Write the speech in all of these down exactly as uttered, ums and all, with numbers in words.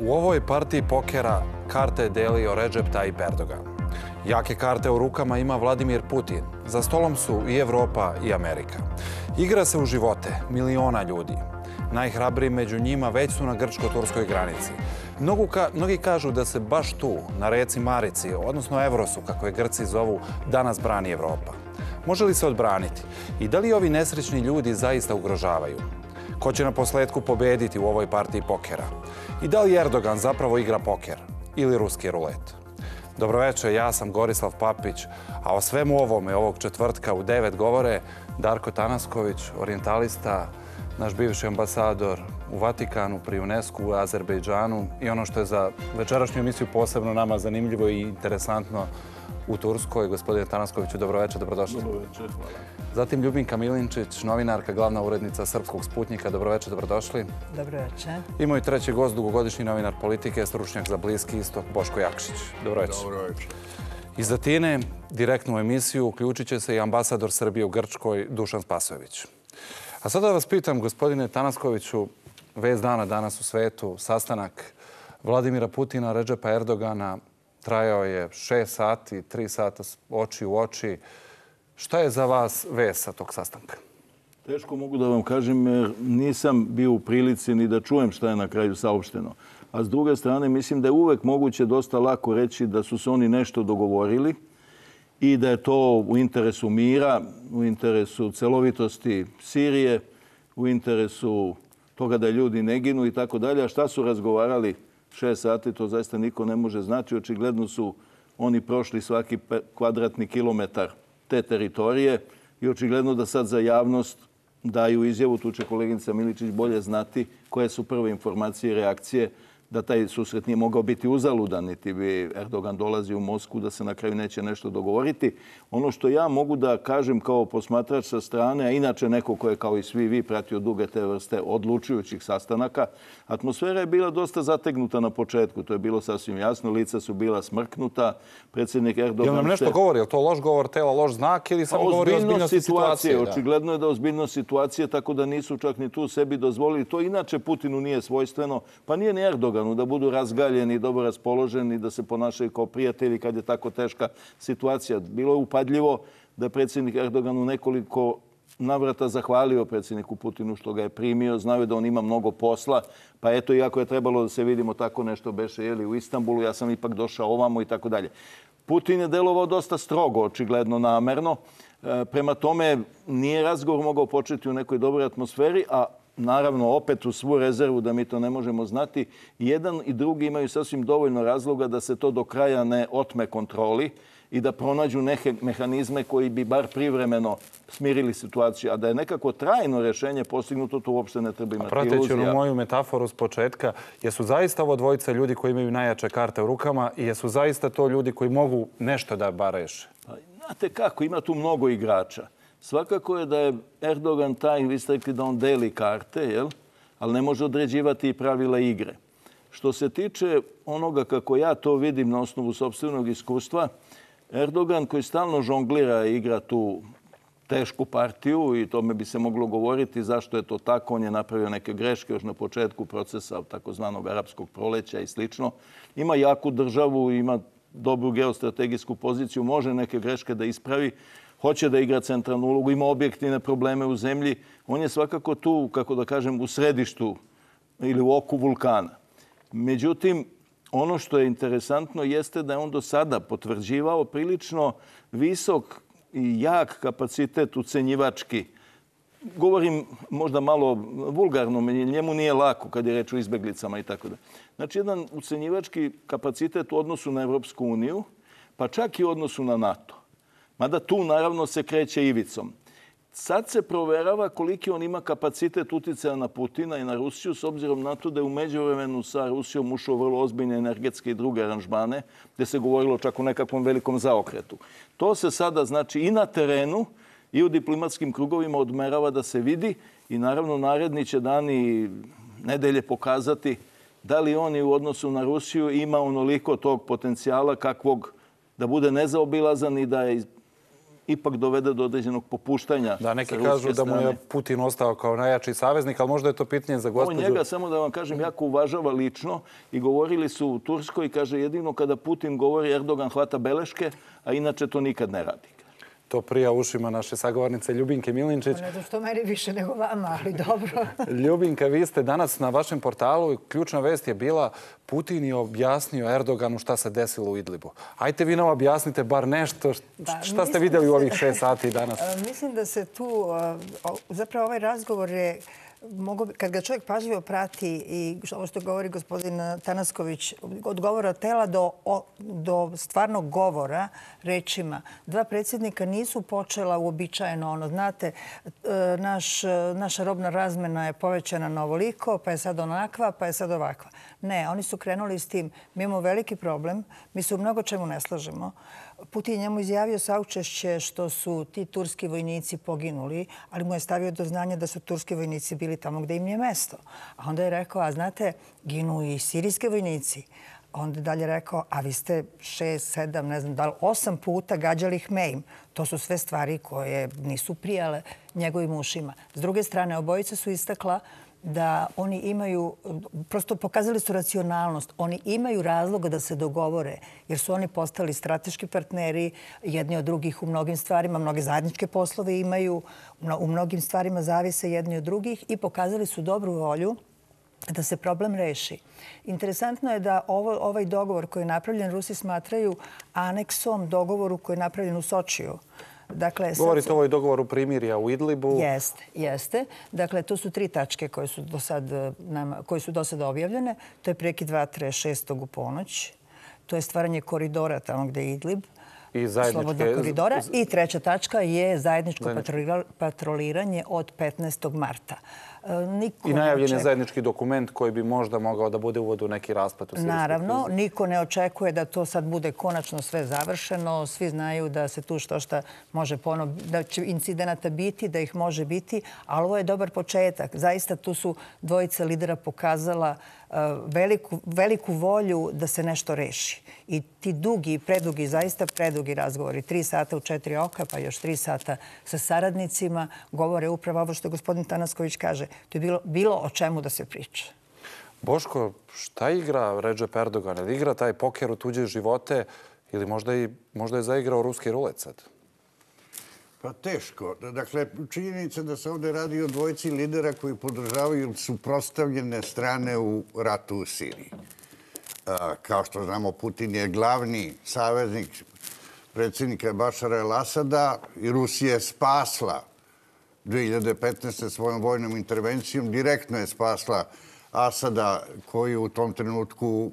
U ovoj partiji pokera karte je delio Recep Tayyip Erdogan. Jake karte u rukama ima Vladimir Putin. Za stolom su i Evropa i Amerika. Igra se u živote miliona ljudi. Najhrabriji među njima već su na grčko-turskoj granici. Mnogu ka, mnogi kažu da se baš tu, na reci Marici, odnosno Evrosu, kako je Grci zovu, danas brani Evropa. Može li se odbraniti? I da li ovi nesrećni ljudi zaista ugrožavaju? Ko će na posledku pobediti u ovoj partiji pokera? I da li Erdogan zapravo igra poker ili ruski rulet? Dobroveče, ja sam Gorislav Papić, a o svemu ovome ovog četvrtka u devet govore Darko Tanasković, orijentalista, naš bivši ambasador u Vatikanu, pri UNESCO, u Azerbejdžanu i ono što je za večerašnju emisiju posebno nama zanimljivo i interesantno u Turskoj. Gospodine Tanaskoviću, dobroveče, dobrodošli. Dobroveče, hvala. Zatim Ljubinka Milinčić, novinarka, glavna urednica Srpskog Sputnika. Dobroveče, dobrodošli. Dobroveče. I moj treći gost, dugogodišnji novinar politike, stručnjak za Bliski istok, Boško Jakšić. Dobroveče. Dobroveče. Iz Atine, direktnu emisiju, uključit će se i ambasador Srbije u Grčkoj, Dušan Spasojević. A sada da vas pitam, gospodine Tanaskoviću, vest dana danas u svetu, sastanak Vladimira Putina, Recepa Erdogana, trajao je šest sati, tri sata oči u oči. Šta je za vas vest sa tog sastanka? Teško mogu da vam kažem jer nisam bio u prilici ni da čujem šta je na kraju saopšteno. A s druge strane, mislim da je uvek moguće dosta lako reći da su se oni nešto dogovorili i da je to u interesu mira, u interesu celovitosti Sirije, u interesu toga da ljudi ne ginu i tako dalje. A šta su razgovarali šest sati, to zaista niko ne može znati. Očigledno su oni prošli svaki kvadratni kilometar te teritorije i očigledno da sad za javnost daju izjavu, tu će koleginica Miličić bolje znati koje su prve informacije i reakcije da taj susret nije mogao biti uzaludan, niti bi Erdogan dolazi u Moskvu da se na kraju neće nešto dogovoriti. Ono što ja mogu da kažem kao posmatrač sa strane, a inače neko ko je kao i svi vi pratio duge te vrste odlučujućih sastanaka, atmosfera je bila dosta zategnuta na početku. To je bilo sasvim jasno. Lica su bila smrknuta. Predsjednik Erdogan... Jel nam nešto govori? Je to loš govor tela, loš znak ili samo govori o ozbiljnosti situacije? Očigledno je da ozbiljnost situacije, tako da nisu čak ni tu sebi dozvolili. To inače Putinu nije svojstveno, pa nije ni Erdogan da budu razgaljeni, dobro raspoloženi, da se ponašaju kao prijatelji kad je tako teška situacija. Bilo je upadljivo da je predsjednik Erdogan u nekoliko navrata zahvalio predsjedniku Putinu što ga je primio. Znaju da on ima mnogo posla, pa eto, iako je trebalo da se vidimo tako nešto beše jeli, u Istanbulu, ja sam ipak došao ovamo i tako dalje. Putin je delovao dosta strogo, očigledno namerno. Prema tome, nije razgovor mogao početi u nekoj dobroj atmosferi, a naravno, opet u svu rezervu da mi to ne možemo znati, jedan i drugi imaju sasvim dovoljno razloga da se to do kraja ne otme kontroli i da pronađu neke mehanizme koji bi bar privremeno smirili situaciju. A da je nekako trajno rješenje postignuto, to uopšte ne treba imati iluzija. Prateći onu moju metaforu s početka, jesu zaista ovo dvojica ljudi koji imaju najjače karte u rukama i jesu zaista to ljudi koji mogu nešto da bar reše? Pa, znate kako, ima tu mnogo igrača. Svakako je da je Erdogan taj, vi ste rekli da on deli karte, jel? Ali ne može određivati i pravila igre. Što se tiče onoga kako ja to vidim na osnovu sopstvenog iskustva, Erdogan koji stalno žonglira i igra tu tešku partiju i tome bi se moglo govoriti zašto je to tako. On je napravio neke greške još na početku procesa takozvanog arapskog proleća i slično. Ima jaku državu, ima dobru geostrategijsku poziciju, može neke greške da ispravi. Hoće da igra centralnu ulogu, ima objektivne probleme u zemlji. On je svakako tu, kako da kažem, u središtu ili u oku vulkana. Međutim, ono što je interesantno jeste da je on do sada potvrđivao prilično visok i jak kapacitet ucenjivački. Govorim možda malo vulgarno, njemu nije lako kad je reč o izbeglicama i tako da. Znači, jedan ucenjivački kapacitet u odnosu na Evropsku uniju, pa čak i u odnosu na NATO. Mada tu naravno se kreće ivicom. Sad se proverava koliki on ima kapacitet uticaja na Putina i na Rusiju, s obzirom na to da je u međuvremenu sa Rusijom ušao vrlo ozbiljne energetske i druge aranžmane, gde se govorilo čak o nekakvom velikom zaokretu. To se sada znači i na terenu i u diplomatskim krugovima odmerava da se vidi i naravno naredni će dani i nedelje pokazati da li on i u odnosu na Rusiju ima onoliko tog potencijala kakvog da bude nezaobilazan i da je ipak dovede do određenog popuštanja. Da, neki kažu da mu je Putin ostao kao najjači saveznik, ali možda je to pitanje za gospođu. On njega, samo da vam kažem, jako uvažava lično i govorili su u Turskoj, kaže, jedino kada Putin govori, Erdogan hvata beleške, a inače to nikad ne radi. To prija ušima naše sagovornice Ljubinke Milinčić. Ne znam što meni više nego vama, ali dobro. Ljubinka, vi ste danas na vašem portalu, ključna vest je bila Putin je objasnio Erdoganu šta se desilo u Idlibu. Ajte vi nam objasnite bar nešto. Šta ste vidjeli u ovih šest sati danas? Mislim da se tu, zapravo ovaj razgovor je, kad ga čovjek pažljivo prati i ovo što govori gospodin Tanasković, od govora tela do, do stvarnog govora rečima. Dva predsjednika nisu počela uobičajeno ono. Znate, naš, naša robna razmena je povećana na ovoliko, pa je sad onakva, pa je sad ovakva. Ne, oni su krenuli s tim. Mi imamo veliki problem. Mi se u mnogo čemu ne slažemo. Putin njemu izjavio saučešće što su ti turski vojnici poginuli, ali mu je stavio do znanja da su turski vojnici bili tamo gdje im je mesto. A onda je rekao, a znate, ginu i sirijski vojnici. Onda je dalje rekao, a vi ste šest, sedam, ne znam, da li osam puta gađali Hmeim. To su sve stvari koje nisu prijale njegovim ušima. S druge strane, obojica su istakla da oni imaju, prosto pokazali su racionalnost, oni imaju razloga da se dogovore, jer su oni postali strateški partneri jedni od drugih u mnogim stvarima, mnoge zajedničke poslove imaju, u mnogim stvarima zavise jedni od drugih i pokazali su dobru volju da se problem reši. Interesantno je da ovo, ovaj dogovor koji je napravljen, Rusi smatraju aneksom dogovoru koji je napravljen u Sočiju. Dakle, govorite o ovoj dogovoru primirja u Idlibu. Jeste, jeste. Dakle, to su tri tačke koje su do sad, koje su do sada objavljene. To je prekid vatre šestog u ponoć. To je stvaranje koridora tamo gdje je Idlib. I zajedničke... koridora. I treća tačka je zajedničko patroliranje od petnaestog marta. Niko I najavljen je zajednički dokument koji bi možda mogao da bude uvod u neki raspad u sirijskoj krizi. Naravno, niko ne očekuje da to sad bude konačno sve završeno. Svi znaju da se tu što šta može ponovno, da će incidenata biti, da ih može biti, ali ovo je dobar početak. Zaista tu su dvojica lidera pokazala veliku, veliku volju da se nešto reši. I ti dugi, predugi, zaista predugi razgovori, tri sata u četiri oka, pa još tri sata sa saradnicima, govore upravo ovo što gospodin Tanasković kaže. To je bilo, bilo o čemu da se priča. Boško, šta igra Recep Erdogan? Ili igra taj poker u tuđe živote ili možda, i, možda je zaigrao ruski rulet sad? Pa teško. Dakle, činjenica da se ovdje radi o dvojici lidera koji podržavaju suprotstavljene strane u ratu u Siriji. Kao što znamo, Putin je glavni saveznik predsjednika Bašara el-Asada i Rusija je spasla dvije hiljade petnaeste. svojom vojnom intervencijom. Direktno je spasla Asada koji u tom trenutku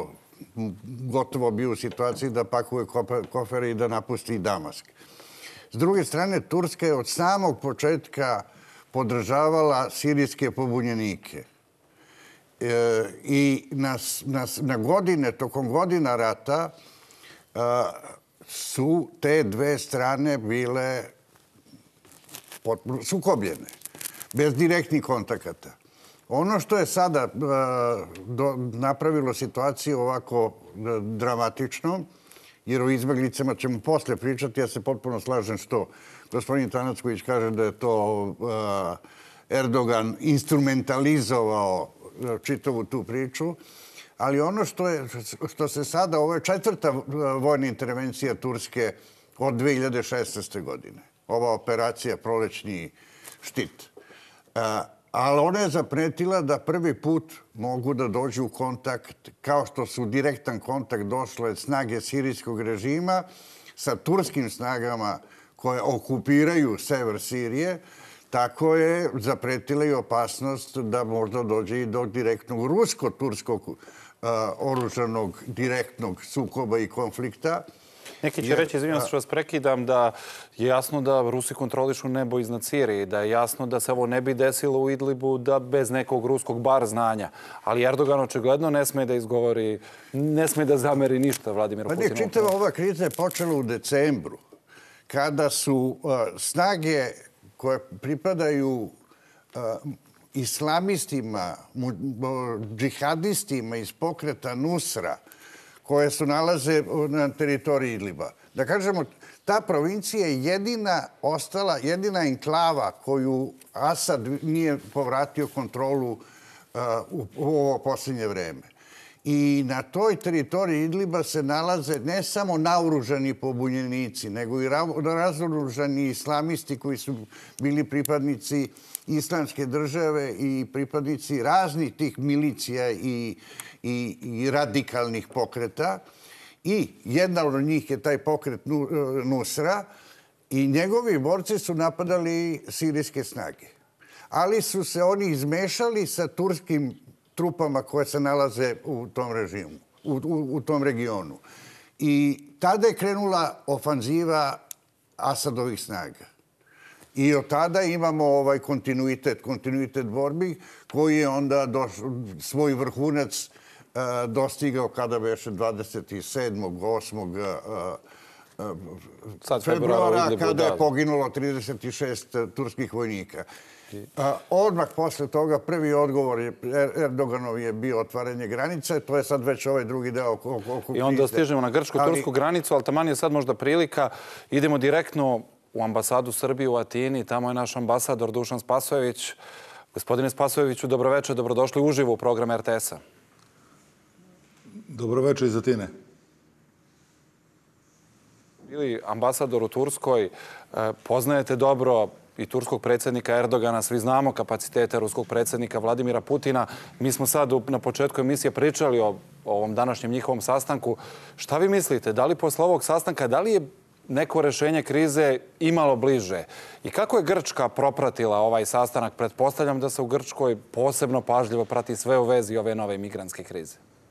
gotovo bio u situaciji da pakuje kofere i da napusti Damask. S druge strane, Turska je od samog početka podržavala sirijske pobunjenike. E, I na, na, na godine, tokom godina rata a, su te dve strane bile potpuno sukobljene, bez direktnih kontakata. Ono što je sada a, do, napravilo situaciju ovako a, dramatičnom, jer o izbjeglicama ćemo posle pričati. Ja se potpuno slažem što gospodin Tanacković kaže da je to uh, Erdogan instrumentalizovao čitavu tu priču. Ali ono što, je, što se sada, ovo je četvrta vojna intervencija Turske od dvije hiljade šesnaeste. godine. Ova operacija Prolećni štit. Uh, ali ona je zapretila da prvi put mogu da dođu u kontakt, kao što su direktan kontakt došle snage sirijskog režima sa turskim snagama koje okupiraju sever Sirije, tako je zapretila i opasnost da možda dođe i do direktnog rusko-turskog uh, oružanog direktnog sukoba i konflikta. Neki će reći, izvinjam se što vas prekidam, da je jasno da Rusi kontrolišu nebo iznad Sirije, da je jasno da se ovo ne bi desilo u Idlibu da bez nekog ruskog bar znanja. Ali Erdogan očigledno ne sme da izgovori, ne sme da zameri ništa Vladimiru Putinu. Pa ne, čitava ova kriza je počela u decembru, kada su uh, snage koje pripadaju uh, islamistima, džihadistima iz pokreta Nusra, koje se nalaze na teritoriji Idliba. Da kažemo, ta provincija je jedina ostala, jedina enklava koju Asad nije povratio kontrolu u ovo posljednje vreme. I na toj teritoriji Idliba se nalaze ne samo naoružani pobunjenici, nego i razoružani islamisti koji su bili pripadnici Islamske države i pripadnici raznih tih milicija i, i, i radikalnih pokreta. I jedna od njih je taj pokret Nusra i njegovi borci su napadali sirijske snage. Ali su se oni izmešali sa turskim trupama koje se nalaze u tom režimu, u, u, u tom regionu. I tada je krenula ofanziva Asadovih snaga. I od tada imamo ovaj kontinuitet, kontinuitet borbi koji je onda doš, svoj vrhunac uh, dostigao kada beše dvadeset sedmog osmog februara, kada je poginulo trideset šest turskih vojnika. A, odmah posle toga prvi odgovor je, Erdoganov je bio otvaranje granice, to je sad već ovaj drugi deo oko, oko I onda stižemo na grčko-tursku ali... granicu, ali taman je sad možda prilika. Idemo direktno u ambasadu Srbije u Atini, tamo je naš ambasador Dušan Spasojević. Gospodine Spasojeviću, dobroveče, dobrodošli uživo u program R T S-a. Dobroveče iz Atine. Bili ambasador u Turskoj, poznajete dobro i turskog predsjednika Erdogana, svi znamo kapacitete ruskog predsjednika Vladimira Putina. Mi smo sad na početku emisije pričali o ovom današnjem njihovom sastanku. Šta vi mislite? Da li posle ovog sastanka, da li je neko rešenje krize imalo bliže? I kako je Grčka propratila ovaj sastanak? Pretpostavljam da se u Grčkoj posebno pažljivo prati sve u vezi ove nove migrantske krize.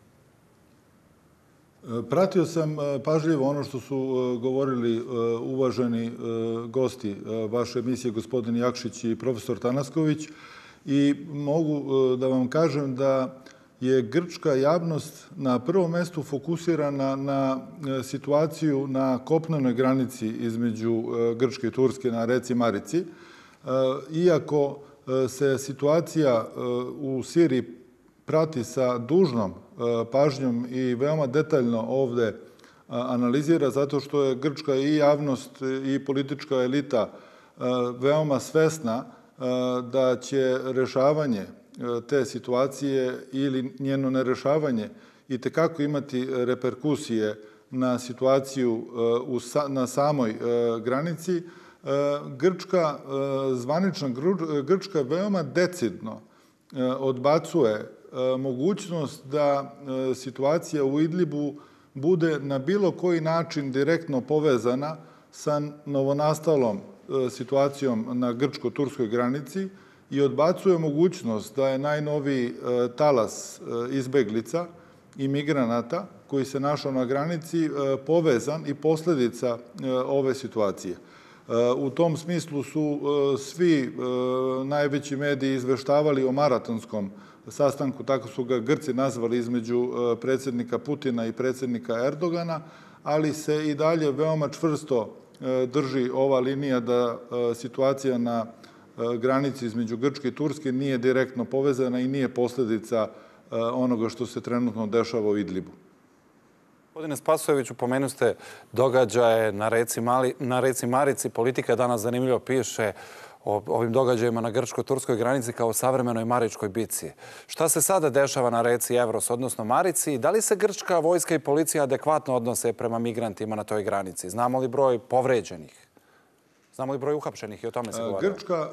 Pratio sam pažljivo ono što su govorili uvaženi gosti vaše emisije, gospodin Jakšić i profesor Tanasković, i mogu da vam kažem da je grčka javnost na prvom mestu fokusirana na situaciju na kopnenoj granici između Grčke i Turske na reci Marici. Iako se situacija u Siriji prati sa dužnom pažnjom i veoma detaljno ovde analizira, zato što je grčka i javnost i politička elita veoma svesna da će rešavanje te situacije ili njeno nerešavanje i tekako imati reperkusije na situaciju na samoj granici. Grčka, zvanična Grčka veoma decidno odbacuje mogućnost da situacija u Idlibu bude na bilo koji način direktno povezana sa novonastalom situacijom na grčko-turskoj granici i odbacuje mogućnost da je najnoviji talas izbeglica i migranata koji se našao na granici povezan i posljedica ove situacije. U tom smislu su svi najveći mediji izveštavali o maratonskom sastanku, tako su ga Grci nazvali, između predsjednika Putina i predsjednika Erdogana, ali se i dalje veoma čvrsto drži ova linija da situacija na granici između Grčke i Turske nije direktno povezana i nije posljedica onoga što se trenutno dešava u Idlibu. Gospodine Spasojeviću, pomenu ste događaje na reci, Mali, na reci Marici. Politika danas zanimljivo piše o ovim događajima na grčko-turskoj granici kao o savremenoj Maričkoj bici. Šta se sada dešava na reci Evros, odnosno Marici? Da li se grčka vojska i policija adekvatno odnose prema migrantima na toj granici? Znamo li broj povređenih? Znamo li broj uhapšenih i o tome se govori? Grčka,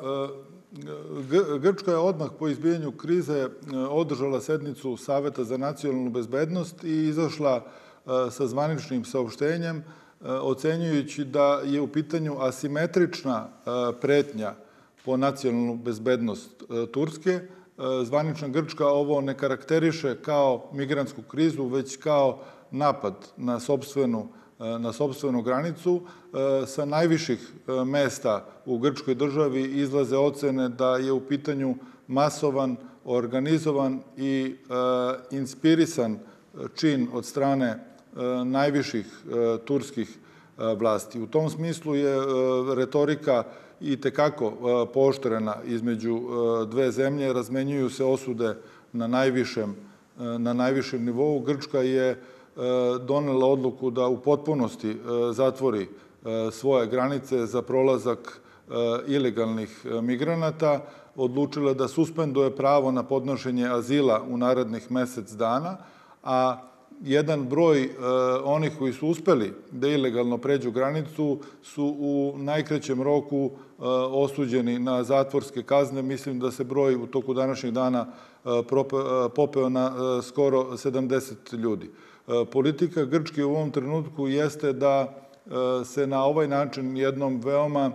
Grčka je odmah po izbijanju krize održala sednicu Saveta za nacionalnu bezbednost i izašla sa zvaničnim saopštenjem, ocenjujući da je u pitanju asimetrična pretnja po nacionalnu bezbednost Turske. Zvanična Grčka ovo ne karakteriše kao migrantsku krizu, već kao napad na sopstvenu, na sopstvenu granicu. Sa najviših mesta u grčkoj državi izlaze ocene da je u pitanju masovan, organizovan i inspirisan čin od strane najviših turskih vlasti. U tom smislu je retorika i tekako pooštrena između dve zemlje. Razmenjuju se osude na najvišem, na najvišem nivou. Grčka je donela odluku da u potpunosti zatvori svoje granice za prolazak ilegalnih migranata, odlučila da suspenduje pravo na podnošenje azila u narednih mesec dana, a jedan broj onih koji su uspeli da ilegalno pređu granicu su u najkraćem roku osuđeni na zatvorske kazne. Mislim da se broj u toku današnjeg dana popeo na skoro sedamdeset ljudi. Politika Grčke u ovom trenutku jeste da se na ovaj način jednom veoma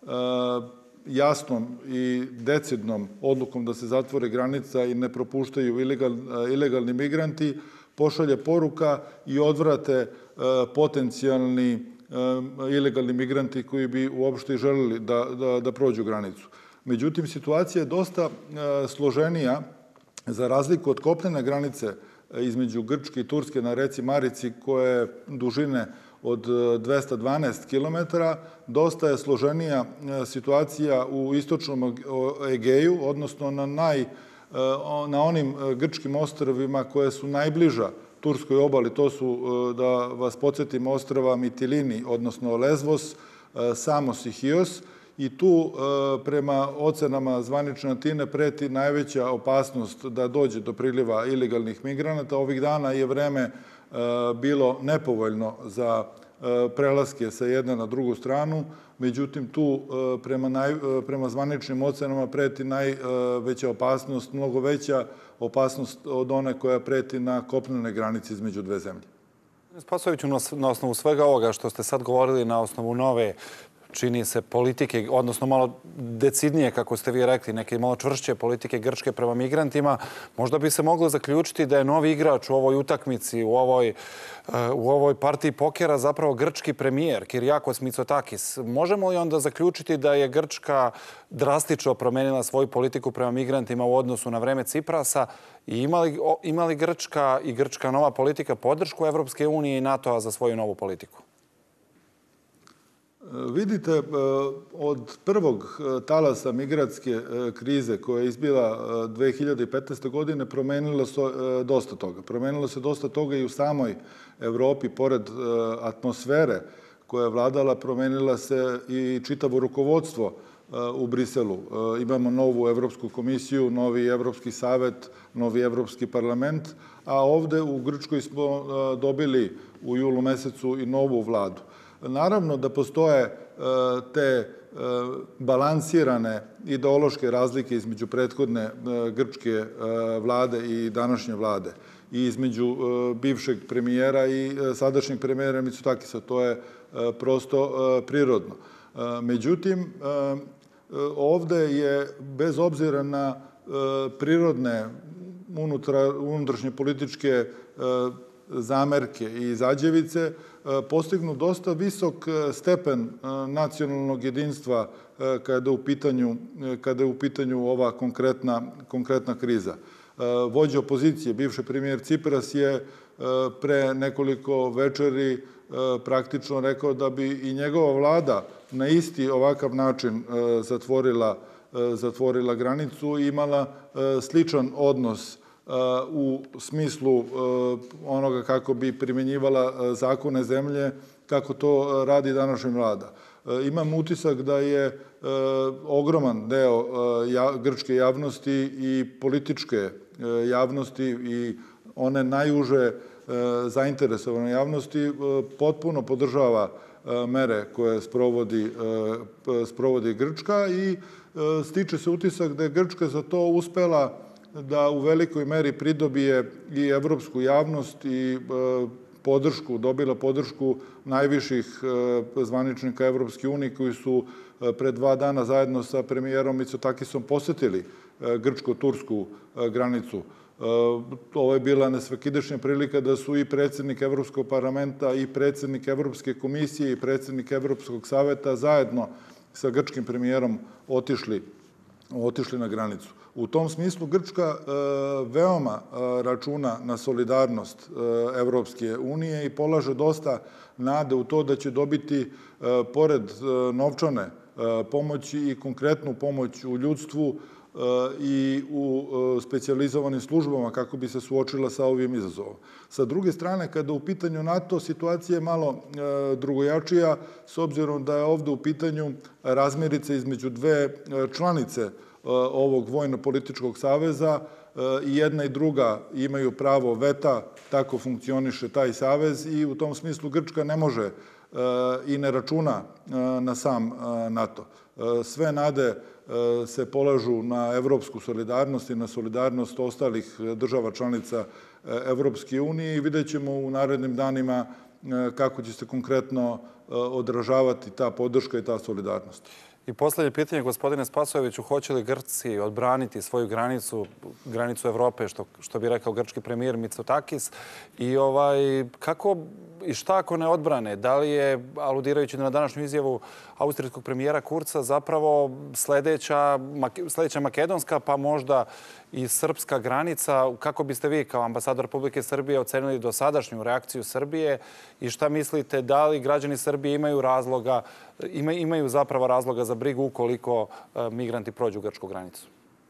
jasnom i decidnom odlukom da se zatvore granica i ne propuštaju ilegalni migranti, pošalje poruka i odvrate potencijalni ilegalni migranti koji bi uopšte želeli da, da, da prođu granicu. Međutim, situacija je dosta složenija za razliku od kopnene granice između Grčke i Turske na reci Marici, koja je dužine od dvesta dvanaest kilometara, dosta je složenija situacija u istočnom Egeju, odnosno na, naj, na onim grčkim ostrvima koje su najbliža Turskoj obali. To su, da vas podsjetim, ostrva Mitilini, odnosno Lesvos, Samos i Hios. I tu, prema ocenama zvanične Atine, preti najveća opasnost da dođe do priliva ilegalnih migranata. Ovih dana je vreme bilo nepovoljno za prelaske sa jedne na drugu stranu, međutim tu prema, naj, prema zvaničnim ocenama preti najveća opasnost, mnogo veća opasnost od one koja preti na kopnenoj granici između dve zemlje. Spasojeviću, na osnovu svega ovoga što ste sad govorili, na osnovu nove, čini se, politike, odnosno malo decidnije, kako ste vi rekli, neke malo čvršće politike Grčke prema migrantima, možda bi se moglo zaključiti da je novi igrač u ovoj utakmici, u ovoj, u ovoj partiji pokera zapravo grčki premijer, Kyriakos Mitsotakis. Možemo li onda zaključiti da je Grčka drastično promenila svoju politiku prema migrantima u odnosu na vreme Ciprasa i imali, imali Grčka i grčka nova politika podršku Evropske unije i NATO-a za svoju novu politiku? Vidite, od prvog talasa migratske krize koja je izbila dve hiljade petnaeste. godine promenilo se dosta toga. Promenilo se dosta toga i u samoj Evropi, pored atmosfere koja je vladala, promenila se i čitavo rukovodstvo u Briselu. Imamo novu Evropsku komisiju, novi Evropski savet, novi Evropski parlament, a ovde u Grčkoj smo dobili u julu mesecu i novu vladu. Naravno da postoje te balansirane ideološke razlike između prethodne grčke vlade i današnje vlade i između bivšeg premijera i sadašnjeg premijera Mitsotakisa. To je prosto prirodno. Međutim, ovde je, bez obzira na prirodne unutrašnje političke zamerke i zađevice, postignu dosta visok stepen nacionalnog jedinstva kada je u pitanju, kada je u pitanju ova konkretna, konkretna kriza. Vođa opozicije, bivši premijer Cipras, je pre nekoliko večeri praktično rekao da bi i njegova vlada na isti ovakav način zatvorila, zatvorila granicu i imala sličan odnos u smislu onoga kako bi primjenjivala zakone zemlje, kako to radi današnja vlada. Imam utisak da je ogroman deo grčke javnosti i političke javnosti i one najuže zainteresovane javnosti potpuno podržava mere koje sprovodi, sprovodi Grčka i stiče se utisak da je Grčka za to uspela da u velikoj meri pridobije i evropsku javnost i podršku, dobila podršku najviših zvaničnika Evropske unije koji su pre dva dana zajedno sa premijerom Mitsotakisom posetili grčko-tursku granicu. Ovo je bila nesvakidašnja prilika da su i predsjednik Evropskog parlamenta i predsjednik Evropske komisije i predsjednik Evropskog saveta zajedno sa grčkim premijerom otišli, otišli na granicu. U tom smislu Grčka veoma računa na solidarnost Evropske unije i polaže dosta nade u to da će dobiti, pored novčane pomoći, i konkretnu pomoć u ljudstvu, i u specijalizovanim službama kako bi se suočila sa ovim izazovom. Sa druge strane, kada u pitanju NATO, situacija je malo drugojačija, s obzirom da je ovde u pitanju razmirica između dve članice ovog vojno-političkog saveza. I jedna i druga imaju pravo veta, tako funkcioniše taj savez i u tom smislu Grčka ne može i ne računa na sam NATO. Sve nade se polažu na evropsku solidarnost i na solidarnost ostalih država članica Evropske unije i vidjet ćemo u narednim danima kako će se konkretno odražavati ta podrška i ta solidarnost. I poslednje pitanje, gospodine Spasojeviću, hoće li Grci odbraniti svoju granicu, granicu Evrope, što, što bi rekao grčki premijer Mitsotakis, i ovaj, kako i šta ako ne odbrane? Da li je, aludirajući na današnju izjavu austrijskog premijera Kurza, zapravo sledeća, sledeća makedonska, pa možda i srpska granica? Kako biste vi kao ambasador Republike Srbije ocenili dosadašnju reakciju Srbije i šta mislite, da li građani Srbije imaju razloga, imaju zapravo razloga za brigu ukoliko migranti prođu grčku granicu?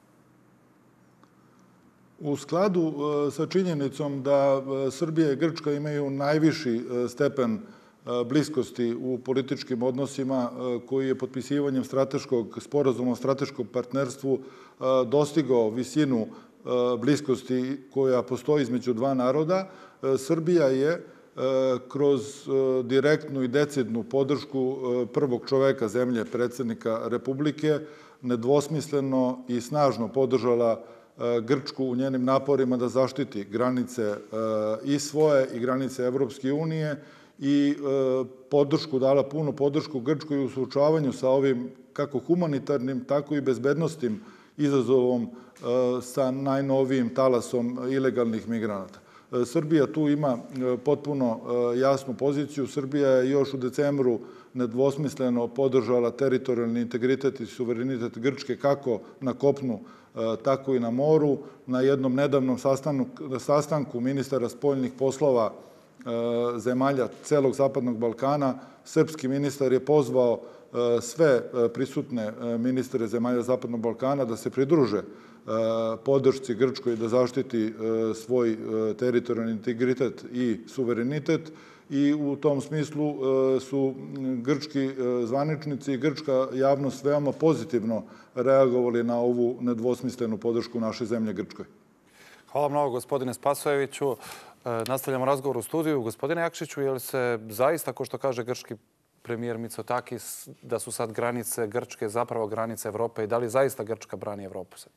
U skladu sa činjenicom da Srbija i Grčka imaju najviši stepen bliskosti u političkim odnosima koji je potpisivanjem strateškog sporazuma o strateškom partnerstvu dostigao visinu bliskosti koja postoji između dva naroda, Srbija je kroz direktnu i decidnu podršku prvog čoveka zemlje, predsjednika Republike, nedvosmisleno i snažno podržala Grčku u njenim naporima da zaštiti granice i svoje i granice Evropske unije i podršku, dala punu podršku Grčkoj u suočavanju sa ovim kako humanitarnim, tako i bezbednostnim izazovom sa najnovijim talasom ilegalnih migranata. Srbija tu ima potpuno jasnu poziciju. Srbija je još u decembru nedvosmisleno podržala teritorijalni integritet i suverenitet Grčke kako na kopnu, tako i na moru. Na jednom nedavnom sastanku ministara spoljnih poslova zemalja celog Zapadnog Balkana, srpski ministar je pozvao sve prisutne ministre zemalja Zapadnog Balkana da se pridruže podršci Grčkoj da zaštiti svoj teritorijalni integritet i suverenitet i u tom smislu su grčki zvaničnici i grčka javnost veoma pozitivno reagovali na ovu nedvosmislenu podršku naše zemlje Grčkoj. Hvala mnogo, gospodine Spasojeviću. Nastavljamo razgovor u studiju. Gospodine Jakšiću, je li se zaista, ko što kaže grčki premijer Mitsotakis, da su sad granice Grčke zapravo granice Evrope i da li zaista Grčka brani Evropu sad?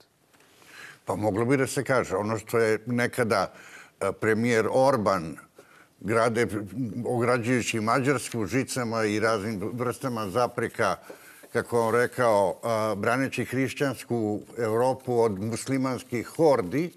Pa moglo bi da se kaže. Ono što je nekada premijer Orban grade, ograđujući Mađarsku žicama i raznim vrstama zapreka, kako on rekao, braneći hrišćansku Evropu od muslimanskih hordi,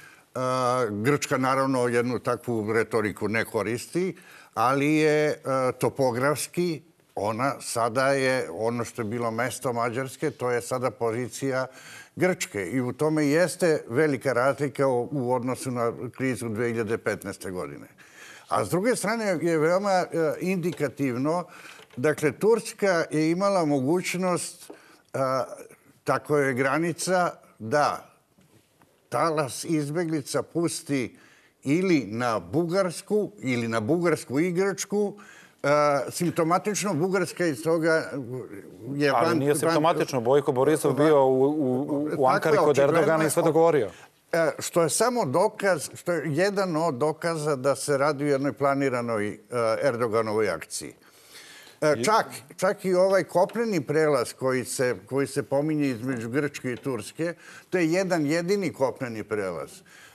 Grčka naravno jednu takvu retoriku ne koristi, ali je topografski ona sada je ono što je bilo mesto Mađarske, to je sada pozicija Grčke. I u tome jeste velika razlika u odnosu na krizu dve hiljade petnaeste. godine. A s druge strane je veoma indikativno, dakle, Turska je imala mogućnost, tako je granica, da talas izbeglica pusti ili na Bugarsku, ili na Bugarsku i Grčku. Simptomatično, Bugarska iz toga je... Ali nije simptomatično. Bojko Borisov bio u Ankari kod Erdogana i sve dogovorio. Što je samo dokaz, što je jedan od dokaza da se radi u jednoj planiranoj Erdoganovoj akciji. Čak, čak i ovaj kopneni prelaz koji se, koji se pominje između Grčke i Turske, to je jedan jedini kopneni prelaz.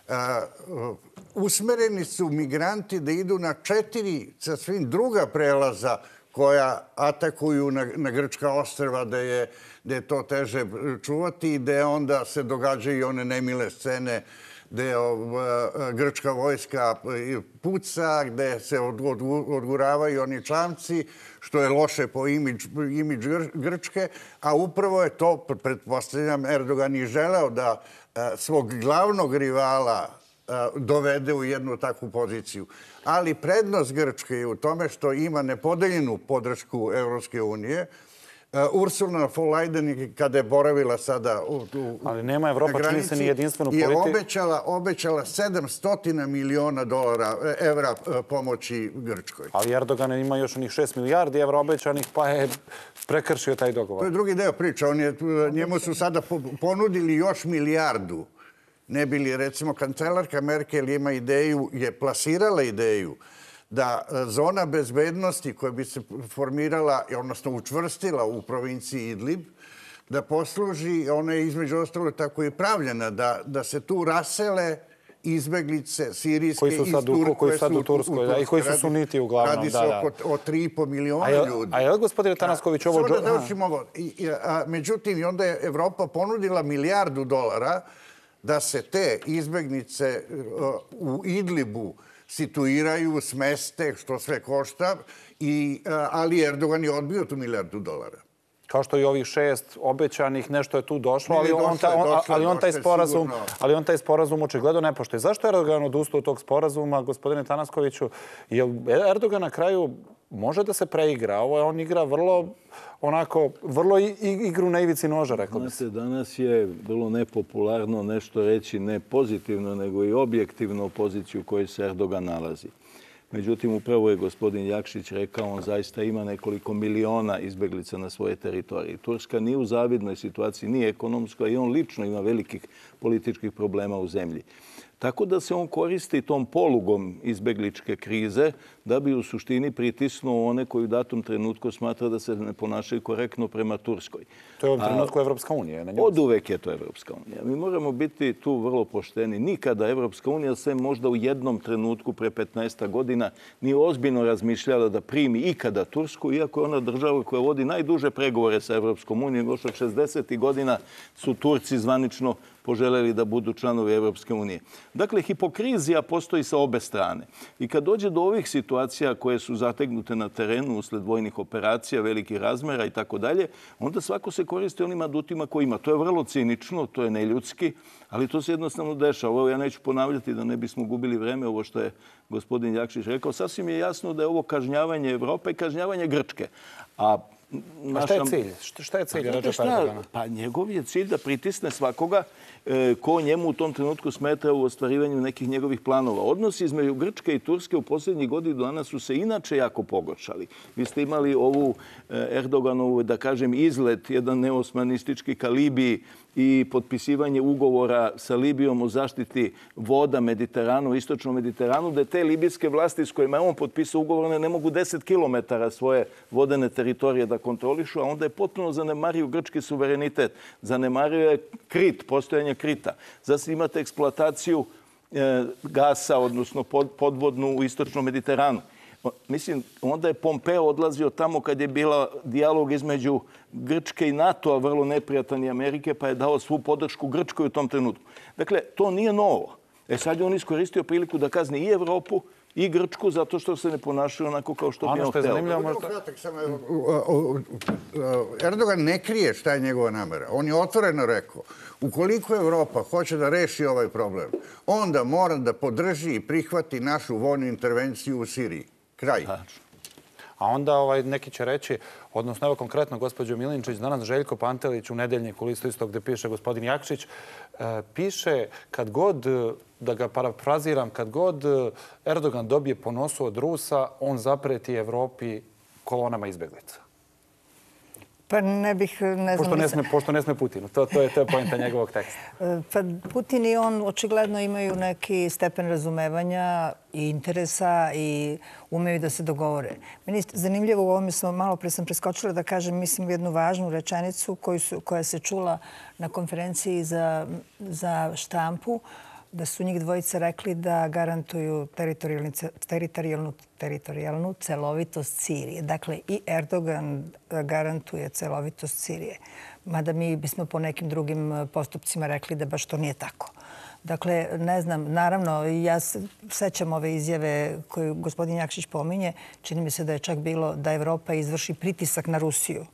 Usmereni su migranti da idu na četiri sasvim druga prelaza koja atakuju na, na grčka ostrva, da je, da je to teže čuvati i da onda se događaju one nemile scene gde grčka vojska puca, gde se odguravaju oni čamci, što je loše po imidž, imidž Grčke, a upravo je to, pretpostavljam, Erdogan i želeo da svog glavnog rivala dovede u jednu takvu poziciju. Ali prednost Grčke je u tome što ima nepodeljenu podršku Evropske unije. Ursula von Leyen, kada je boravila sada u, u, ali nema Evropa, čini se, ni jedinstvenu politiku. Je obećala, obećala sedamsto miliona dolara, evra pomoći Grčkoj. Ali Erdogan ima još onih šest milijardi evra obećanih, pa je prekršio taj dogovor. To je drugi deo priče. On je, njemu su sada ponudili još milijardu. Ne bili, recimo, kancelarka Merkel ima ideju, je plasirala ideju da zona bezbednosti koja bi se formirala, odnosno učvrstila u provinciji Idlib, da posluži, ona je između ostalo tako i pravljena, da, da se tu rasele izbeglice sirijske koji su sad, u, koji su sad u Turskoj, da, i koji su suniti uglavnom. Radi se da, da. oko o tri i po miliona a ljudi. A je li, gospodine Tanasković, ovo... Samo da završim ovo. I, a, međutim, i onda je Evropa ponudila milijardu dolara da se te izbeglice u Idlibu situiraju, smeste, što sve košta, i, ali Erdogan je odbio tu milijardu dolara. Kao što i ovih šest obećanih, nešto je tu došlo, ali, došlo, on, ta, on, došlo, ali, on taj sporazum, sigurno. ali on taj sporazum očigledno ne poštuje. Zašto je Erdogan odustao od tog sporazuma, gospodine Tanaskoviću? Jer Erdogan na kraju može da se preigra. Ovo je on igra vrlo, onako, vrlo igru na ivici noža, rekao bi se. Danas je vrlo nepopularno nešto reći ne pozitivno, nego i objektivno poziciju u kojoj se Erdogan nalazi. Međutim, upravo je gospodin Jakšić rekao, on zaista ima nekoliko miliona izbeglica na svoje teritoriji. Turska nije u zavidnoj situaciji, nije ekonomskoj, i on lično ima velikih političkih problema u zemlji. Tako da se on koristi tom polugom izbegličke krize da bi u suštini pritisnuo one koji u datom trenutku smatra da se ne ponašaju korektno prema Turskoj. To je u ovom trenutku Evropska unija. Od uvek je to Evropska unija. Mi moramo biti tu vrlo pošteni. Nikada Evropska unija, sem možda u jednom trenutku pre petnaest godina, nije ozbiljno razmišljala da primi ikada Tursku, iako je ona država koja vodi najduže pregovore sa Evropskom unijom. Još od šezdesetih godina su Turci zvanično poželjeli da budu članovi Evropske unije. Dakle, hipokrizija postoji sa obe strane. I kad dođe do ovih situacija koje su zategnute na terenu usled vojnih operacija, velikih razmera i tako dalje, onda svako se koristi onim adutima koji ima. To je vrlo cinično, to je neljudski, ali to se jednostavno dešava. Ovo ja neću ponavljati da ne bismo gubili vreme, ovo što je gospodin Jakšić rekao. Sasvim je jasno da je ovo kažnjavanje Evrope i kažnjavanje Grčke. A A šta je cilj? Šta je cilj Redžepa Erdogana? Pa njegov je cilj da pritisne svakoga ko njemu u tom trenutku smeta u ostvarivanju nekih njegovih planova. Odnosi između Grčke i Turske u posljednjih godina dana su se inače jako pogoršali. Vi ste imali ovu Erdoganovu, da kažem, izlet, jedan neosmanistički ka Libiji i potpisivanje ugovora sa Libijom o zaštiti voda Mediteranu, istočnom Mediteranu, da te libijske vlasti s kojima je on potpisao ugovore ne mogu deset kilometara svoje vodene teritorije da kontrolišu, a onda je potpuno zanemario grčki suverenitet. Zanemario je Krit, postojanje Krita. Zatim imate eksploataciju gasa, odnosno podvodnu u istočnom Mediteranu. Mislim, onda je Pompeo odlazio tamo kad je bila dijalog između Grčke i NATO-a, vrlo neprijatan i Amerike, pa je dao svu podršku Grčkoj u tom trenutku. Dakle, to nije novo. E sad je on iskoristio priliku da kazni i Evropu i Grčku zato što se ne ponašaju onako kao što bi on hteo. Erdogan ne krije šta je njegova namera. On je otvoreno rekao, ukoliko Evropa hoće da reši ovaj problem, onda mora da podrži i prihvati našu vojnu intervenciju u Siriji. Kraj. A onda ovaj, neki će reći, odnosno evo konkretno gospođo Milinčić, danas Željko Pantelić u Nedeljniku listu isto gde piše gospodin Jakšić, piše kad god, da ga parafraziram, kad god Erdogan dobije po nosu od Rusa, on zapreti Evropi kolonama izbeglica. Pa ne bih, ne znam... Pošto ne sme, pošto ne sme Putinu. To, to je, to je poenta njegovog teksta. Pa Putin i on očigledno imaju neki stepen razumevanja i interesa i umeju da se dogovore. Meni je zanimljivo u ovome, sam, malo pre sam preskočila da kažem, mislim, jednu važnu rečenicu koju su, koja se čula na konferenciji za, za štampu, da su njih dvojica rekli da garantuju teritorijalnu, teritorijalnu celovitost Sirije. Dakle, i Erdogan garantuje celovitost Sirije. Mada mi bismo po nekim drugim postupcima rekli da baš to nije tako. Dakle, ne znam, naravno, ja se sećam ove izjave koju gospodin Jakšić pominje. Čini mi se da je čak bilo da Evropa izvrši pritisak na Rusiju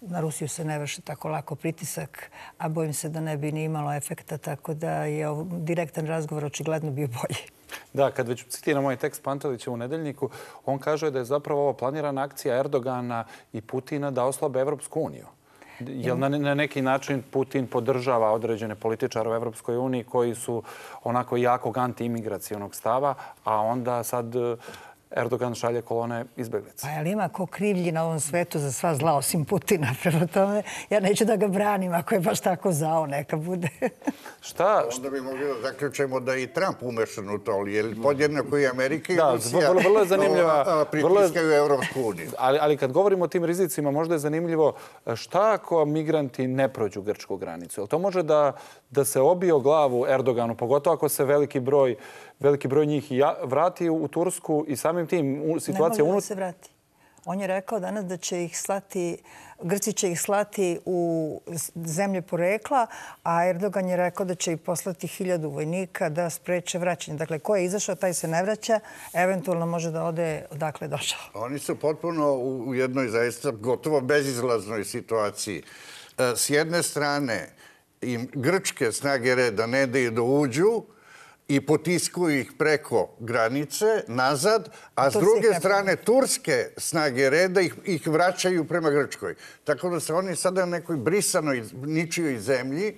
na Rusiju se ne vrši tako lako pritisak, a bojim se da ne bi ni imalo efekta, tako da je direktan razgovor očigledno bio bolji. Da, kad već citiram ovaj tekst Pantelića u Nedeljniku, on kaže da je zapravo ovo planirana akcija Erdogana i Putina da oslabe Evropsku uniju. Jel na neki način Putin podržava određene političare u Evropskoj uniji koji su onako jakog anti-imigracijonog stava, a onda sad Erdogan šalje kolone izbeglica? Pa je li ima ko krivlji na ovom svetu za sva zla osim Putina? Prema tome, ja neću da ga branim ako je baš tako zao, neka bude. Šta? Onda bi mogli da zaključemo da je i Trump umešan u to, jer podjednako i Amerika i Rusija pritiskaju Evropsku uniju. Ali kad govorimo o tim rizicima, možda je zanimljivo šta ako migranti ne prođu grčku granicu? Jel to može da se obije o glavu Erdoganu, pogotovo ako se veliki broj veliki broj njih vrati u Tursku i samim tim situacija... Ne može da se vrati. On je rekao danas da će ih slati, Grci će ih slati u zemlje porekla, a Erdogan je rekao da će ih poslati hiljadu vojnika da spreče vraćanje. Dakle, ko je izašao, taj se ne vraća, eventualno može da ode odakle je došao. Oni su potpuno u jednoj zaista gotovo bezizlaznoj situaciji. S jedne strane, im grčke snage reda ne daju da uđu, i potiskuju ih preko granice, nazad, a s druge strane turske snage reda ih vraćaju prema Grčkoj. Tako da se oni sada na nekoj brisanoj ničijoj zemlji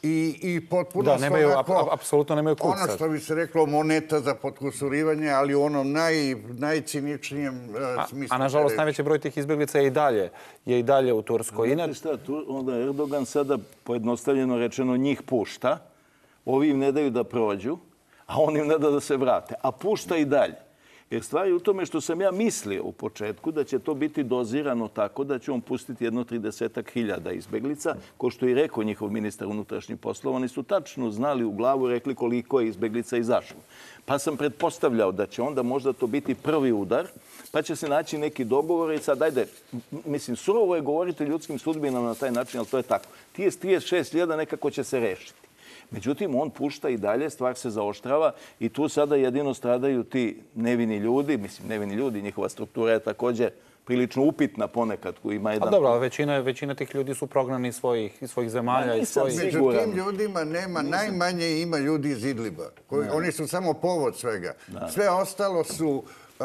i potpuno su onako... Apsolutno nemaju kut sad. Ono što bi se reklo moneta za potkusurivanje, ali u onom najciničnijem smislu. A nažalost najveći broj tih izbjeglica je i dalje je i dalje u Turskoj. Znate šta, onda Erdogan sada pojednostavljeno rečeno njih pušta, ovi im ne daju da prođu, a on im ne da da se vrate, a pušta i dalje. Jer stvar je u tome što sam ja mislio u početku da će to biti dozirano tako da će on pustiti jedno tridesetak hiljada izbeglica, ko što je rekao njihov ministar unutrašnjih poslova. Oni su tačno znali u glavu, rekli koliko je izbeglica izašlo. Pa sam pretpostavljao da će onda možda to biti prvi udar, pa će se naći neki dogovor i sad, ajde, mislim, surovo je govoriti ljudskim sudbinama na taj način, ali to je tako. trideset šest hiljada nekako će se rešiti. Međutim, on pušta i dalje, stvar se zaoštrava i tu sada jedino stradaju ti nevini ljudi, mislim, nevini ljudi, njihova struktura je također prilično upitna ponekad koji ima jedan... A dobro, ali većina tih ljudi su prognani iz svojih zemalja. Među tim ljudima nema, najmanje ima ljudi iz Idliba. Oni su samo povod svega. Sve ostalo su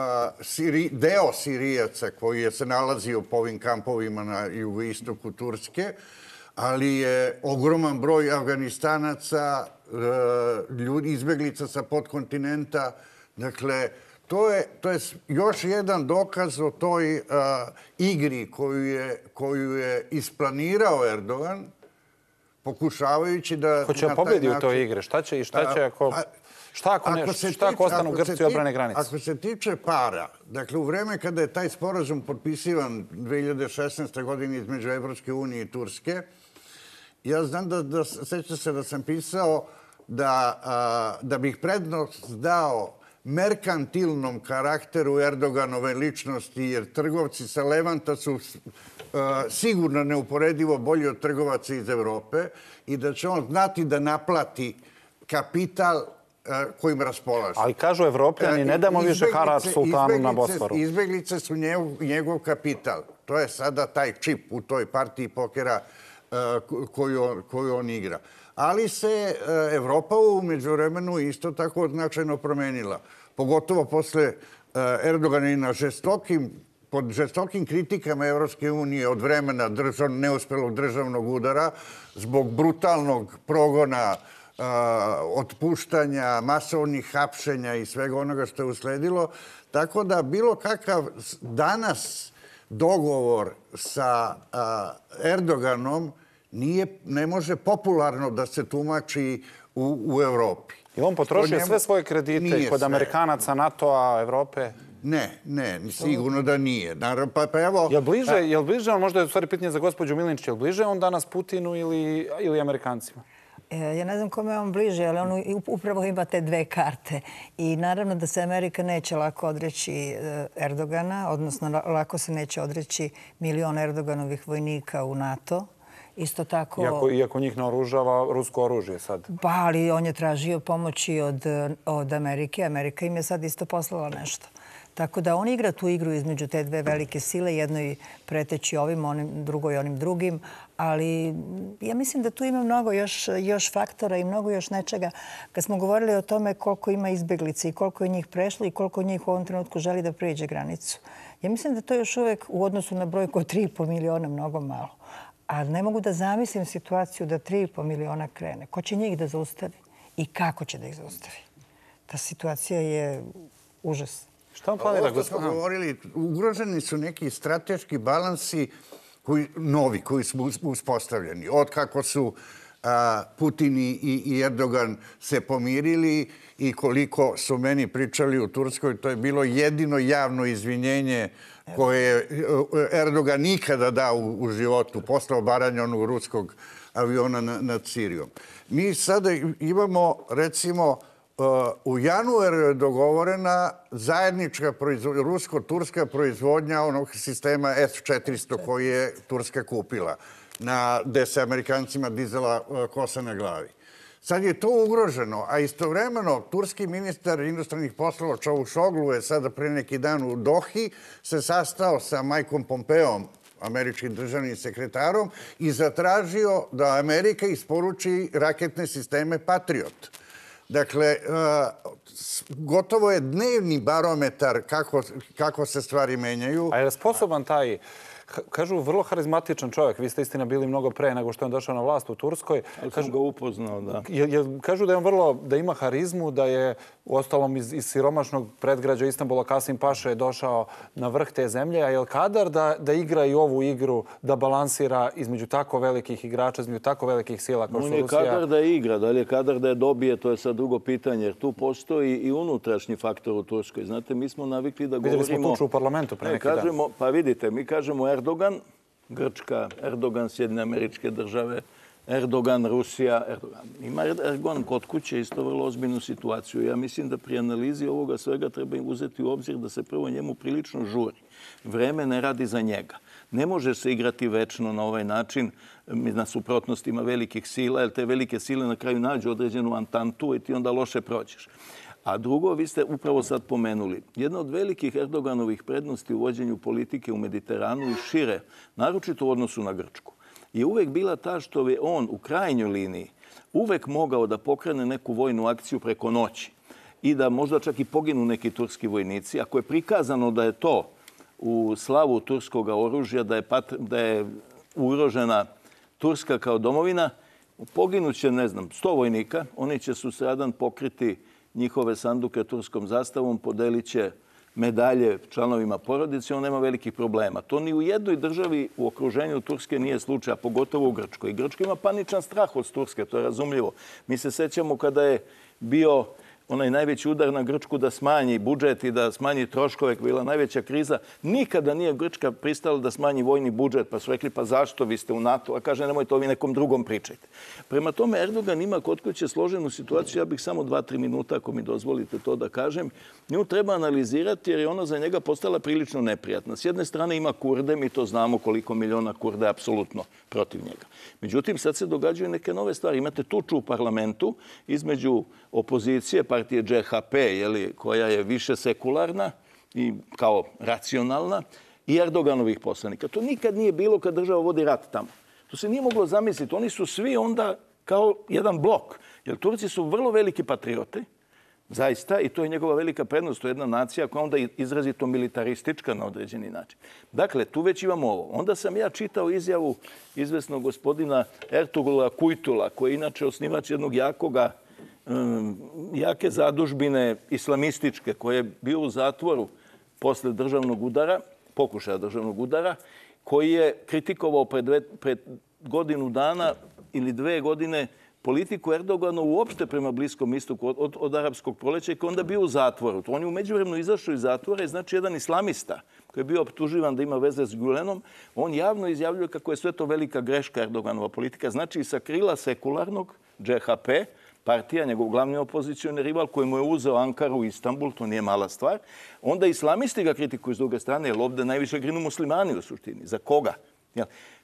deo Sirijaca koji je se nalazio po ovim kampovima na jugoistoku Turske, ali je ogroman broj Afganistanaca, ljudi, izbeglica sa podkontinenta. Dakle, to je još jedan dokaz o toj igri koju je isplanirao Erdogan, pokušavajući da... Hoće da pobedi u toj igre. Šta će i šta će ako... Šta ako ostanu u Grci odbrane granice? Ako se tiče para, dakle, u vreme kada je taj sporazum potpisivan dve hiljade šesnaeste. godine između Evropske unije i Turske, ja znam da, sećam se da sam pisao da bih prednost dao merkantilnom karakteru Erdoganove ličnosti, jer trgovci sa Levanta su sigurno neuporedivo bolji od trgovaca iz Evrope i da će on znati da naplati kapital kojim raspolaže. Ali kažu Evropljani, ne damo više harač sultanu na Bosforu. Izbeglice su njegov kapital. To je sada taj čip u toj partiji pokera koju on igra. Ali se Evropa u međuvremenu isto tako značajno promenila. Pogotovo posle Erdogana i na žestokim, pod žestokim kritikama Evropske unije od vremena neuspelog državnog udara zbog brutalnog progona, otpuštanja, masovnih hapšenja i svega onoga što je usledilo. Tako da bilo kakav danas dogovor sa Erdoganom ne može popularno da se tumači u Evropi. I on potrošio sve svoje kredite kod Amerikanaca, NATO-a, Evrope? Ne, ne, sigurno da nije. Je li bliže, možda je u stvari pitanje za gospođu Milinčić, je li bliže on danas Putinu ili Amerikancima? Ja ne znam kome je on bliže, ali on upravo ima te dve karte. I naravno da se Amerika neće lako odreći Erdogana, odnosno lako se neće odreći milion Erdoganovih vojnika u NATO. Isto tako... Iako, iako njih naoružava rusko oružje sad. Pa, ali on je tražio pomoći od, od Amerike. Amerika im je sad isto poslala nešto. Tako da on igra tu igru između te dve velike sile, jednoj preteći ovim, onim, drugoj onim drugim, ali ja mislim da tu ima mnogo još, još faktora i mnogo još nečega. Kad smo govorili o tome koliko ima izbeglica i koliko je njih prešlo i koliko njih u ovom trenutku želi da prijeđe granicu, ja mislim da to još uvek u odnosu na brojku od tri i po miliona mnogo malo. A ne mogu da zamislim situaciju da tri i po miliona krene. Ko će njih da zaustavi i kako će da ih zaustavi? Ta situacija je užas. Šta vam planira, Ovo što smo govorili, ugroženi su neki strateški balansi koji, novi, koji su uspostavljeni. Od kako su a, Putin i, i Erdogan se pomirili i koliko su meni pričali u Turskoj, to je bilo jedino javno izvinjenje koje je Erdogan nikada dao u, u životu, posle obaranja onog ruskog aviona na, nad Sirijom. Mi sada imamo, recimo, u januaru je dogovorena zajednička rusko-turska proizvodnja onog sistema S četiristo koji je Turska kupila, na, gde se Amerikancima dizala kosa na glavi. Sad je to ugroženo, a istovremeno turski ministar inostranih poslova Čavuşoglu je sada pre neki dan u Dohi se sastao sa Mikeom Pompeom, američkim državnim sekretarom, i zatražio da Amerika isporuči raketne sisteme Patriot. Dakle, gotovo je dnevni barometar kako, kako se stvari menjaju. A je sposoban taj, kažu, vrlo harizmatičan čovjek. Vi ste istina bili mnogo pre nego što je on došao na vlast u Turskoj. Ali sam ga upoznao, da. Je, je, kažu da je on vrlo, da ima harizmu, da je uostalom iz, iz siromašnog predgrađa Istanbula Kasim Paša je došao na vrh te zemlje. A je li kadar da, da igra i ovu igru, da balansira između tako velikih igrača, između tako velikih sila kao što on je Rusija? Kadar da je igra, da li je kadar da je dobije, to je sad drugo pitanje. Jer tu postoji i unutrašnji faktor u Turskoj. Znate, mi smo navikli da govorimo... Vidjeli smo tuču u parlamentu pre neki kažemo, dan. Pa vidite, mi kažemo Erdogan, Grčka, Erdogan, Sjedinjene Američke Države, Erdogan, Rusija, Erdogan. Ima Erdogan kod kuće isto vrlo ozbiljnu situaciju. Ja mislim da pri analizi ovoga svega treba uzeti u obzir da se prvo njemu prilično žuri. Vreme ne radi za njega. Ne može se igrati večno na ovaj način na suprotnostima velikih sila, jer te velike sile na kraju nađu određenu antantu i ti onda loše prođeš. A drugo, vi ste upravo sad pomenuli, jedna od velikih Erdoganovih prednosti u vođenju politike u Mediteranu i šire, naročito u odnosu na Grčku, je uvek bila ta što je on u krajnjoj liniji uvek mogao da pokrene neku vojnu akciju preko noći i da možda čak i poginu neki turski vojnici. Ako je prikazano da je to u slavu turskog oružja, da je, pat, da je ugrožena Turska kao domovina, poginuće, ne znam, sto vojnika, oni će sutradan pokriti njihove sanduke turskom zastavom, podelit će medalje članovima porodice, on nema velikih problema. To ni u jednoj državi u okruženju Turske nije slučaj, a pogotovo u Grčkoj. I Grčka ima paničan strah od Turske, to je razumljivo. Mi se sećamo kada je bio onaj najveći udar na Grčku da smanji budžet i da smanji troškove, bila najveća kriza. Nikada nije Grčka pristala da smanji vojni budžet, pa su rekli pa zašto vi ste u NATO, a kaže nemojte ovi nekom drugom pričajte. Prema tome Erdogan ima kod kuće složenu situaciju, ja bih samo dva, tri minuta, ako mi dozvolite to da kažem, nju treba analizirati jer je ona za njega postala prilično neprijatna. S jedne strane ima Kurde, mi to znamo koliko miliona Kurda je apsolutno protiv njega. Međutim, sad se događaju neke nove stvari. Imate tuču u parlamentu između opozicije, partije Dž H P, jeli, koja je više sekularna i kao racionalna, i Erdoganovih poslanika. To nikad nije bilo kad država vodi rat tamo. To se nije moglo zamisliti. Oni su svi onda kao jedan blok. Jer Turci su vrlo veliki patriote, zaista, i to je njegova velika prednost. To je jedna nacija koja onda izrazito militaristička na određeni način. Dakle, tu već imamo ovo. Onda sam ja čitao izjavu izvesnog gospodina Ertugula Kujtula, koji je inače osnivač jednog jakoga jake zadužbine islamističke, koje je bio u zatvoru posle državnog udara, pokušaja državnog udara, koji je kritikovao pred, dve, pred godinu dana ili dve godine politiku Erdogana uopšte prema Bliskom istoku od, od, od arapskog proleća i koji je onda bio u zatvoru. On je umeđuvremenu izašao iz zatvora i znači jedan islamista koji je bio optuživan da ima veze s Gülenom, on javno izjavljuje kako je sve to velika greška Erdoganova politika. Znači i sa krila sekularnog Dž H P, partija, njegov glavni opozicioni rival koji mu je uzeo Ankaru i Istanbul, to nije mala stvar. Onda islamisti ga kritikuju s druge strane, jer ovdje najviše grinu muslimani u suštini. Za koga?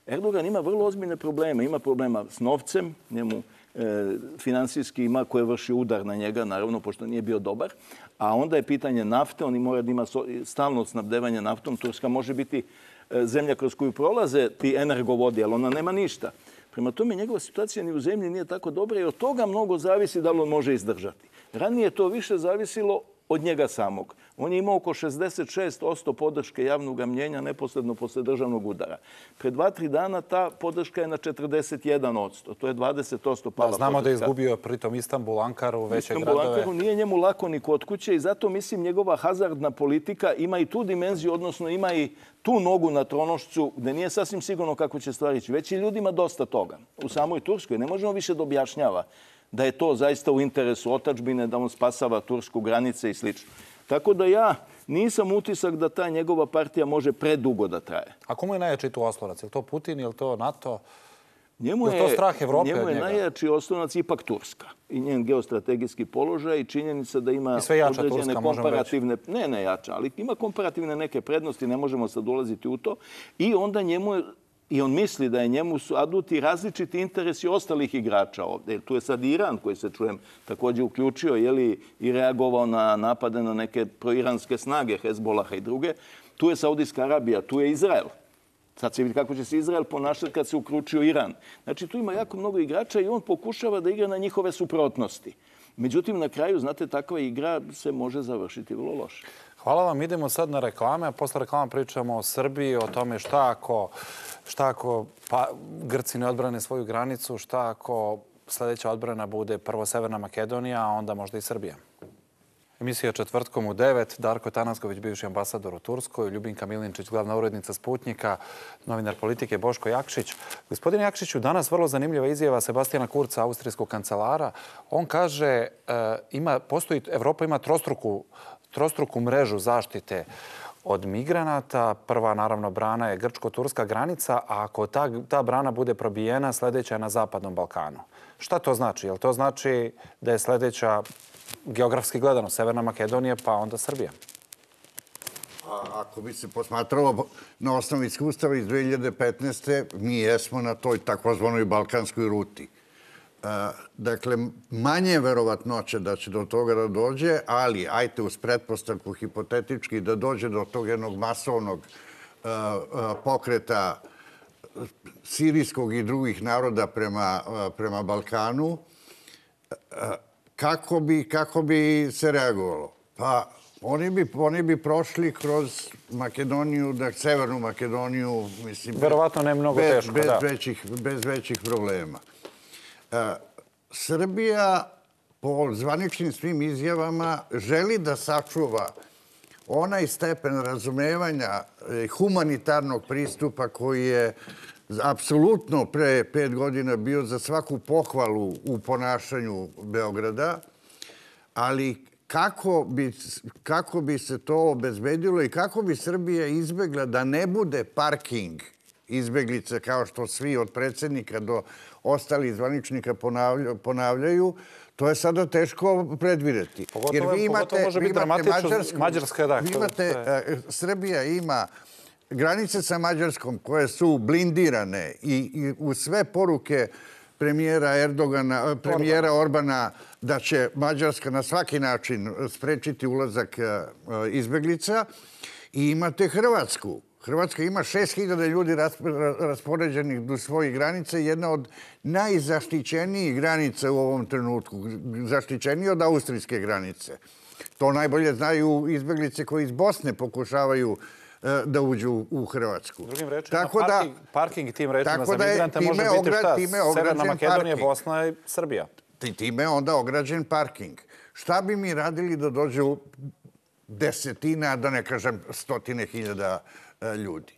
Erdogan ima vrlo ozbiljne probleme. Ima problema s novcem, njemu finansijski ima koje vrši udar na njega, naravno, pošto nije bio dobar. A onda je pitanje nafte. On mora da ima stalno snabdevanje naftom. Turska može biti zemlja kroz koju prolaze ti energovodi, ali ona nema ništa. Prema tome, njegova situacija ni u zemlji nije tako dobra i od toga mnogo zavisi da li on može izdržati. Ranije to više zavisilo od njega samog. On je imao oko šezdeset šest posto podrške javnog mnjenja neposredno posle državnog udara. Pre dva, tri dana ta podrška je na četrdeset jedan posto. To je dvadeset posto pala podrška. Znamo da je izgubio pritom Istanbul, Ankaru, veće gradove. Istanbul, Ankaru nije njemu lako ni kod kuće i zato mislim njegova hazardna politika ima i tu dimenziju, odnosno ima i tu nogu na tronošcu gde nije sasvim sigurno kako će stvari ići. Već i ljudima dosta toga. U samoj Turskoj ne možemo više da objašnjava da je to zaista u interesu otadžbine, da on spasava tursku granice i slično. Tako da ja nisam utisak da ta njegova partija može predugo da traje. A komu je najjači tu oslonac? Je li to Putin, je li to NATO? Njemu je to strah Evrope od njega? Njemu je najjači oslonac ipak Turska i njen geostrategijski položaj i činjenica da ima određene komparativne... Ne, ne jača, ali ima komparativne neke prednosti, ne možemo sad ulaziti u to. I onda njemu je... I on misli da je njemu su aduti različiti interesi ostalih igrača ovdje. Tu je sad Iran koji se, čujem, također uključio i reagovao na napade na neke proiranske snage, Hezbolaha i druge. Tu je Saudijska Arabija, tu je Izrael. Sad se vidi kako će se Izrael ponašati kad se uključio Iran. Znači, tu ima jako mnogo igrača i on pokušava da igra na njihove suprotnosti. Međutim, na kraju, znate, takva igra se može završiti vrlo loše. Hvala vam. Idemo sad na reklame, a posle reklama pričamo o Srbiji, o tome šta ako, šta ako pa, Grci ne odbrane svoju granicu, šta ako sljedeća odbrana bude prvo Severna Makedonija, a onda možda i Srbija. Emisija četvrtkom u devet. Darko Tanasković, bivši ambasador u Turskoj, Ljubinka Milinčić, glavna urednica Sputnjika, novinar politike Boško Jakšić. Gospodine Jakšiću, danas vrlo zanimljiva izjava Sebastijana Kurca, austrijskog kancelara. On kaže, ima, postoji, Evropa ima trostruku, trostruku mrežu zaštite od migranata. Prva, naravno, brana je grčko-turska granica, a ako ta, ta brana bude probijena, sljedeća je na Zapadnom Balkanu. Šta to znači? Jel to znači da je sljedeća geografski gledano Severna Makedonija, pa onda Srbija? A, ako bi se posmatralo na osnovu iskustava iz dve hiljade petnaeste. mi jesmo na toj takozvanoj balkanskoj ruti. A, dakle, manje je verovatnoće da će do toga da dođe, ali ajte uz pretpostavku hipotetički da dođe do tog jednog masovnog a, a, pokreta sirijskog i drugih naroda prema, a, prema Balkanu. A, Kako bi, kako bi se reagovalo? Pa oni bi, oni bi prošli kroz Makedoniju, da Severnu Makedoniju, mislim, verovatno ne mnogo bez, teško, bez, da. većih, bez većih problema. E, Srbija po zvaničnim svim izjavama želi da sačuva onaj stepen razumevanja humanitarnog pristupa koji je apsolutno pre pet godina bio za svaku pohvalu u ponašanju Beograda, ali kako bi, kako bi se to obezbedilo i kako bi Srbija izbegla da ne bude parking izbeglice kao što svi od predsjednika do ostalih zvaničnika ponavljaju, to je sada teško predvidjeti. Pogotovo, Jer vi imate, pogotovo može biti dramatično Mađarska. Da, vi imate, to... Srbija ima granice sa Mađarskom koje su blindirane i, i u sve poruke premijera Erdogana, premijera Orbana da će Mađarska na svaki način sprečiti ulazak izbeglica. I imate Hrvatsku. Hrvatska ima šest hiljada ljudi raspoređenih do svojih granica i jedna od najzaštićenijih granica u ovom trenutku. Zaštićeniji od austrijske granice. To najbolje znaju izbeglice koji iz Bosne pokušavaju da uđu u Hrvatsku. Drugim rečima, tako parking, da, parking tim rečima za migrante može biti ogra, šta? Severna Makedonija, Bosna i Srbija. Time je onda ograđen parking. Šta bi mi radili da dođu desetina, da ne kažem stotine hiljada ljudi?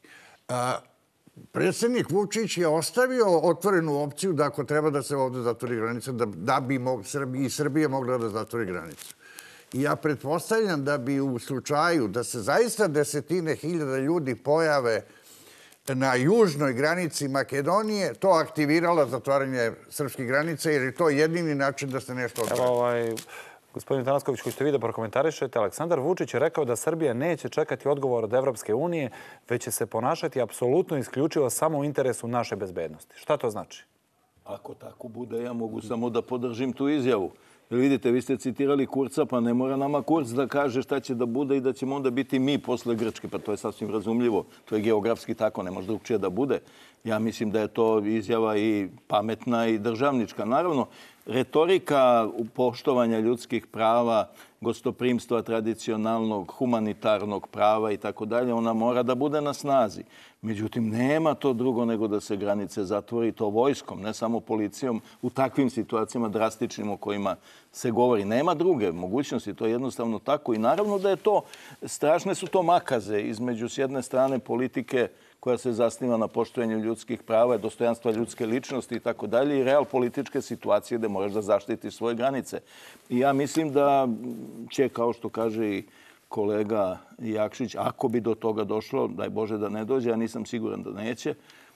Predsjednik Vučić je ostavio otvorenu opciju da ako treba da se ovdje zatvori granica, da, da bi mo, Srbi, i Srbije mogla da zatvori granicu. I ja pretpostavljam da bi u slučaju da se zaista desetine hiljada ljudi pojave na južnoj granici Makedonije, to aktiviralo zatvaranje srpskih granica, jer je to jedini način da se nešto odbrani. Ovaj, Gospodin Tanasković, koji ste vi da prokomentarišete, Aleksandar Vučić je rekao da Srbija neće čekati odgovor od Evropske unije, već će se ponašati apsolutno isključivo samo u interesu naše bezbednosti. Šta to znači? Ako tako bude, ja mogu samo da podržim tu izjavu. Jer vidite, vi ste citirali Kurca, pa ne mora nama Kurc da kaže šta će da bude i da ćemo onda biti mi posle Grčke. Pa to je sasvim razumljivo. To je geografski tako, ne može drugčije da bude. Ja mislim da je to izjava i pametna i državnička. Naravno, retorika poštovanja ljudskih prava, gostoprimstva tradicionalnog, humanitarnog prava i tako dalje, ona mora da bude na snazi. Međutim, nema to drugo nego da se granice zatvori to vojskom, ne samo policijom, u takvim situacijama drastičnim o kojima se govori. Nema druge mogućnosti, to je jednostavno tako. I naravno da je to, strašne su to makaze između s jedne strane politike koja se zasniva na poštovanju ljudskih prava, dostojanstva ljudske ličnosti i tako dalje, i real političke situacije gde moraš da zaštiti svoje granice. I ja mislim da će, kao što kaže i kolega Jakšić, ako bi do toga došlo, daj Bože da ne dođe, ja nisam siguran da neće,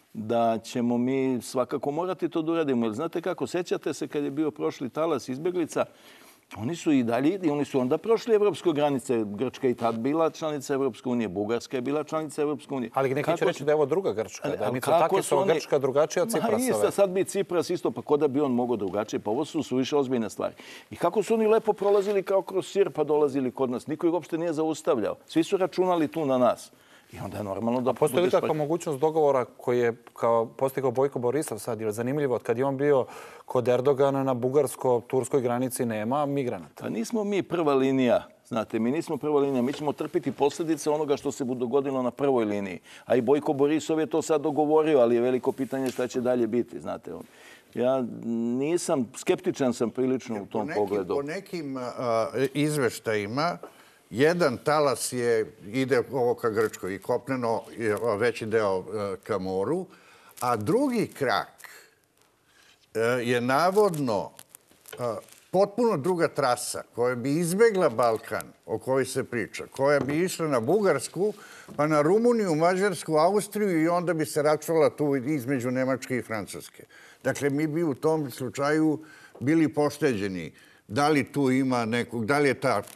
da ćemo mi svakako morati to da uradimo. Jer znate kako, sećate se kad je bio prošli talas izbeglica, oni su i dalje, i oni su onda prošli evropske granice. Grčka je i tad bila članica Evropske unije, Bugarska je bila članica Evropske unije. Ali neki će reći da je ovo druga Grčka, da je Mitsotakisova Grčka drugačija od Ciprasove. Sad bi Cipras isto, pa ko da bi on mogao drugačije, pa ovo su suviše ozbiljne stvari. I kako su oni lepo prolazili kao kroz sir, pa dolazili kod nas. Niko ih uopšte nije zaustavljao. Svi su računali tu na nas. I onda je normalno da... A postoji li kakva mogućnost dogovora koji je kao postigao Bojko Borisov sad? Jer zanimljivo, kad je on bio kod Erdogana na bugarsko-turskoj granici nema migranata. Pa nismo mi prva linija. Znate, mi nismo prva linija. Mi ćemo trpiti posljedice onoga što se bude dogodilo na prvoj liniji. A i Bojko Borisov je to sad dogovorio, ali je veliko pitanje šta će dalje biti. Znate, ja nisam, skeptičan sam prilično u tom pogledu. Po nekim izveštajima, jedan talas je, ide ovo ka Grčkoj i kopneno veći deo ka moru, a drugi krak je navodno potpuno druga trasa koja bi izbegla Balkan, o kojoj se priča, koja bi išla na Bugarsku, pa na Rumuniju, Mađarsku, Austriju i onda bi se račvala tu između Nemačke i Francuske. Dakle, mi bi u tom slučaju bili pošteđeni. Da li tu ima nekog, da li je ta...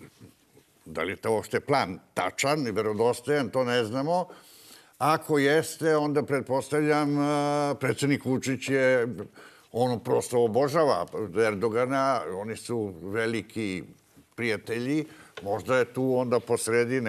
Da li je to uopšte plan tačan i verodostojan, to ne znamo. Ako jeste, onda pretpostavljam predsjednik Vučić je, ono prosto obožava Erdogana, oni su veliki prijatelji. Možda je tu onda posredi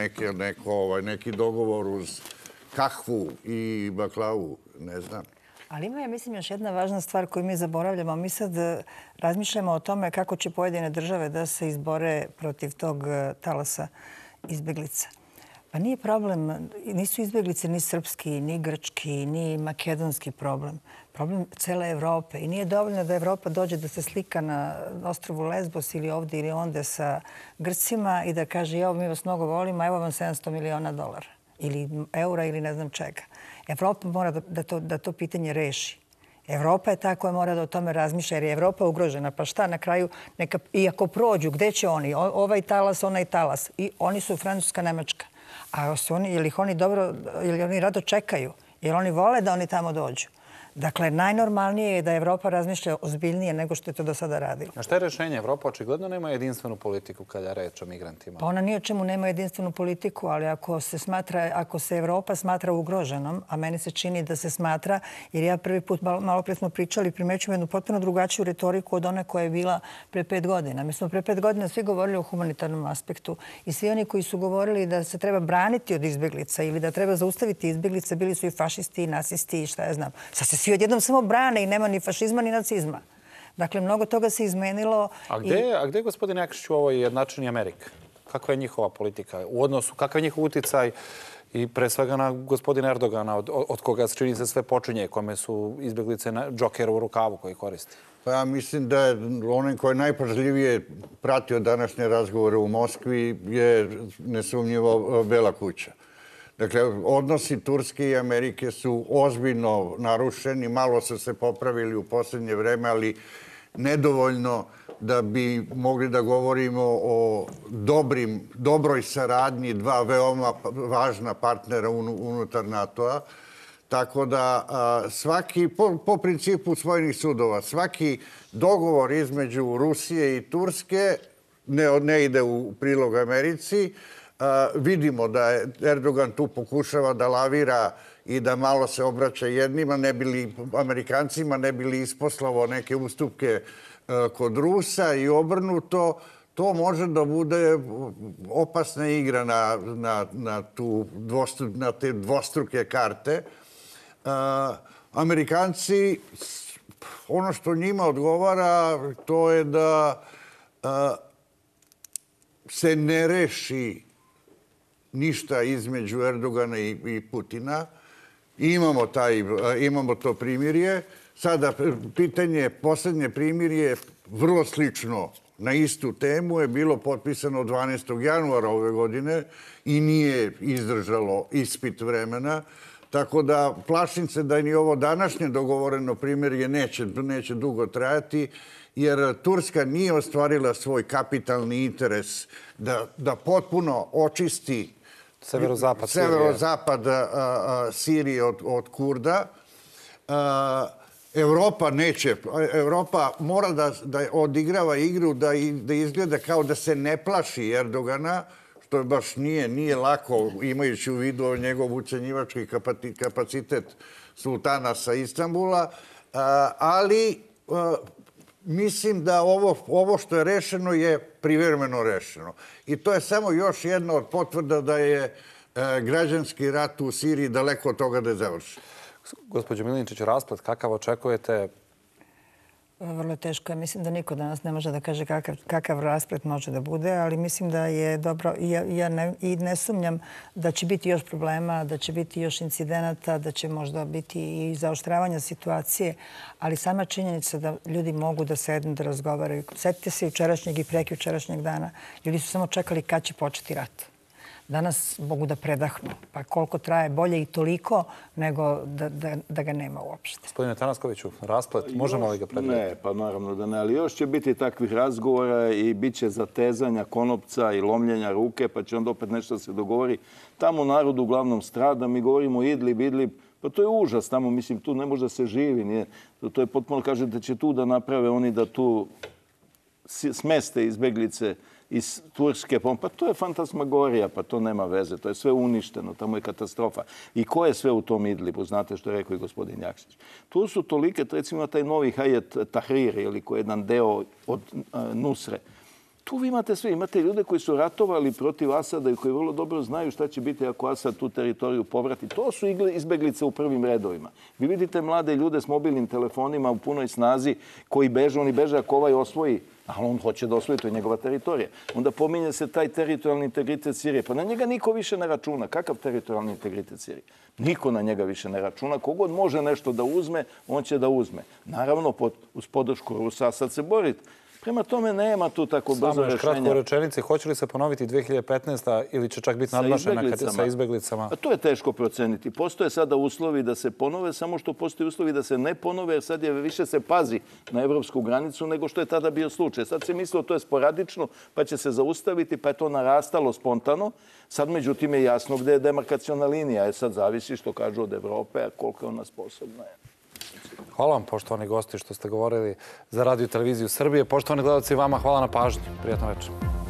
neki dogovor uz kahvu i baklavu, ne znam. Ali ima, ja mislim, još jedna važna stvar koju mi zaboravljamo. Mi sad razmišljamo o tome kako će pojedine države da se izbore protiv tog talasa izbeglica. Pa nije problem, nisu izbeglice ni srpski, ni grčki, ni makedonski problem. Problem cele Evrope. I nije dovoljno da Evropa dođe da se slika na ostrvu Lesbos ili ovdje ili onde sa Grcima i da kaže, evo, mi vas mnogo volimo, evo vam sedamsto miliona dolara ili eura ili ne znam čega. Evropa mora da to, da to pitanje reši. Evropa je ta koja mora da o tome razmišlja, jer je Evropa ugrožena. Pa šta na kraju, neka, i ako prođu, gde će oni? O, ovaj talas, onaj talas. I oni su Francuska, Nemačka. A su oni, je li ih oni dobro, je li oni rado čekaju? Je li oni vole da oni tamo dođu? Dakle, najnormalnije je da Evropa razmišlja ozbiljnije nego što je to do sada radilo. A šta je rešenje? Evropa očigledno nema jedinstvenu politiku kada je reč o migrantima. Pa ona ni o čemu nema jedinstvenu politiku, ali ako se smatra, ako se Evropa smatra ugroženom, a meni se čini da se smatra, jer ja prvi put, malo pre smo pričali, primećujem jednu potpuno drugačiju retoriku od one koja je bila pre pet godina. Mi smo pre pet godina svi govorili o humanitarnom aspektu i svi oni koji su govorili da se treba braniti od izbeglica ili da treba zaustaviti izbeglice, bili su i fašisti i nasisti i šta ja znam. Sad se svi odjednom samo brane i nema ni fašizma ni nacizma. Dakle, mnogo toga se izmenilo. A gde, a gde je gospodin Jakšić u ovoj jednačini Amerika? Kakva je njihova politika? U odnosu, kakav je njihov uticaj i pre svega na gospodina Erdogana, od, od koga čini se sve počinje, kome su izbeglice na džokeru u rukavu koji koristi? Pa ja mislim da je onaj koji najpažljivije pratio današnje razgovore u Moskvi je nesumnjivo Bela kuća. Dakle, odnosi Turske i Amerike su ozbiljno narušeni, malo su se popravili u posljednje vreme, ali nedovoljno da bi mogli da govorimo o dobrim, dobroj saradnji dva veoma važna partnera unutar NATO-a. Tako da svaki, po, po principu svojnih sudova, svaki dogovor između Rusije i Turske ne, ne ide u prilog Americi. Vidimo da Erdogan tu pokušava da lavira i da malo se obraća jednima, ne bili Amerikancima, ne bili isposlavo neke ustupke kod Rusa i obrnuto. To može da bude opasna igra na, na, na, tu dvostru, na te dvostruke karte. Amerikanci, ono što njima odgovara, to je da se ne reši ništa između Erdogana i, i Putina. Imamo, taj, imamo to primirje. Sada, pitanje, posljednje primirje, vrlo slično na istu temu, je bilo potpisano dvanaestog januara ove godine i nije izdržalo ispit vremena. Tako da plašim se da ni ovo današnje dogovoreno primirje neće, neće dugo trajati, jer Turska nije ostvarila svoj kapitalni interes da, da potpuno očisti severozapad Sirije, severozapad a, a, Sirije od, od Kurda. A, Evropa neće, Evropa mora da, da odigrava igru, da, da izgleda kao da se ne plaši Erdogana, što baš nije, nije lako, imajući u vidu njegov ucenjivački kapacitet sultana sa Istanbula, ali mislim da ovo, ovo što je rešeno je privremeno rešeno. I to je samo još jedna od potvrda da je građanski rat u Siriji daleko od toga da je završen. Gospođo Milinčić, rasplet kakav očekujete? Vrlo teško je. Mislim da niko danas ne može da kaže kakav, kakav rasplet može da bude, ali mislim da je dobro. Ja, ja ne, i ne sumnjam da će biti još problema, da će biti još incidenata, da će možda biti i zaoštravanja situacije, ali sama činjenica da ljudi mogu da sednu, da razgovaraju. Sjetite se jučerašnjeg i prekjučerašnjeg dana. Ljudi su samo čekali kad će početi rat. Danas mogu da predahnu. Pa koliko traje, bolje i toliko nego da, da, da ga nema uopšte. Gospodine Tanaskoviću, rasplet, možemo li ga predvidjeti? Ne, pa naravno da ne, ali još će biti takvih razgovora i bit će zatezanja konopca i lomljenja ruke, pa će onda opet nešto se dogovori. Tamo narod uglavnom strada, mi govorimo Idlib, Idlib, pa to je užas tamo, mislim, tu ne može da se živi. Nije. To je potpuno, kaže da će tu da naprave oni da tu smeste izbeglice iz Turske, pa to je fantasmagorija, pa to nema veze, to je sve uništeno, tamo je katastrofa. I ko je sve u tom Idlibu, znate što je rekao i gospodin Jakšić. Tu su tolike, recimo taj novi Hayat Tahrir, ili koji je jedan deo od Nusre. Tu vi imate sve, imate ljude koji su ratovali protiv Asada i koji vrlo dobro znaju šta će biti ako Asad tu teritoriju povrati. To su izbeglice u prvim redovima. Vi vidite mlade ljude s mobilnim telefonima u punoj snazi koji beže, oni beže ako ovaj osvoji, ali on hoće da osvoji, to je njegova teritorija. Onda pominje se taj teritorijalni integritet Sirije. Pa na njega niko više ne računa. Kakav teritorijalni integritet Sirije? Niko na njega više ne računa. Kogod može nešto da uzme, on će da uzme. Naravno, pod, uz podršku Rusa, sad se boriti. Prema tome nema tu tako brzo rešenja. Samo još kratko u rečenici, hoće li se ponoviti dve hiljade petnaesta ili će čak biti nadmašena sa izbeglicama? A to je teško proceniti. Postoje sada uslovi da se ponove, samo što postoje uslovi da se ne ponove, jer sad je više se pazi na evropsku granicu nego što je tada bio slučaj. Sad se mislilo to je sporadično, pa će se zaustaviti, pa je to narastalo spontano. Sad međutim je jasno gde je demarkaciona linija. Je sad zavisi što kažu od Evrope, a koliko je ona sposobna je. Hvala vam, poštovani gosti, što ste govorili za Radio Televiziju Srbije. Poštovani gledalci, vama hvala na pažnju. Prijatno večer.